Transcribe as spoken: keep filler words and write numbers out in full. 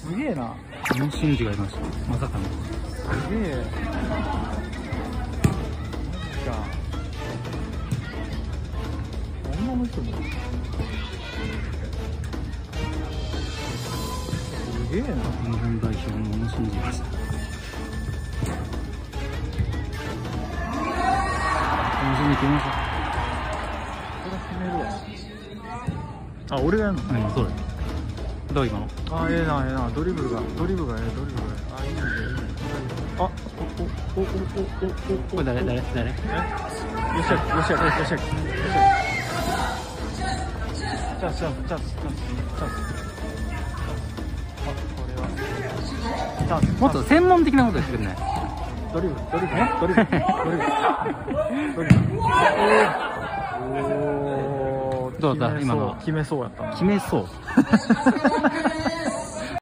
すげえな。 小野伸二がいました。まさかの。 すげえ。じゃあ女の人もすげえな。 日本代表の小野伸二でした。小野伸二来ました。 これ決めるわ。あ、俺がやるの？ うん、そうだよ。どう今の？ あ、ええな、ええな。ドリブルが、ドリブルがええ、ドリブルがええ。あ、いいね、いいね。あ、お、お、お、お、お、お、お、 これ誰誰誰？ え？よっしゃ、よっしゃ、よっしゃ、よっしゃ。チャンス、チャンス、チャンス、チャンス、チャンス。あ、これは。チャンス。 もっと専門的なこと言ってくんない？ ドリブル、ドリブル、ドリブル、ドリブル。ドリブル。おー。 どうだ今の？ 決めそうやったな。 決めそう。